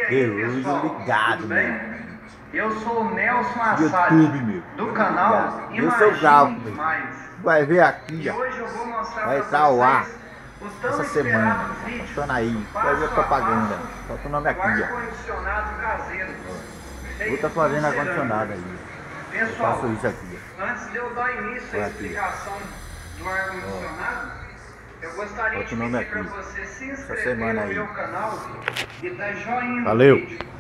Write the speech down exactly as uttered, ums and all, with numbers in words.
Deus, ligado, meu. Eu sou o Nelson Assad, YouTube, meu. do canal Eu sou o Galco, meu. Mais. Vai ver aqui, E ó. hoje eu vou mostrar Vai pra estar ao ar vocês o tão essa esperado semana. vídeo, Passando aí. Vai ver a passo a propaganda. passo, Bota o nome do aqui, ó. ar-condicionado caseiro. Vou estar fazendo ar-condicionado aí. Eu Pessoal, faço isso aqui, ó. antes de eu dar início à Aqui. explicação do ar-condicionado, eu gostaria Bota de o nome pedir para aqui. você se Essa inscrever semana no aí. meu canal e dar joinha no Valeu. vídeo.